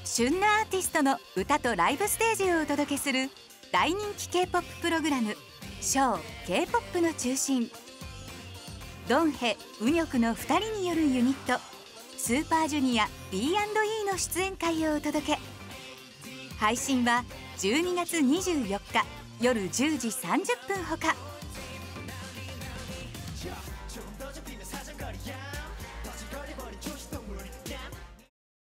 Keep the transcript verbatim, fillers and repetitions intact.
旬なアーティストの歌とライブステージをお届けする大人気 K-ポップ プログラム「ショー K-ポップ の中心」。ドンヘ・ウニョクのふたりによるユニットスーパージュニア ビーアンドイー の出演会をお届け。配信はじゅうにがつにじゅうよっか夜じゅうじさんじゅっぷんほか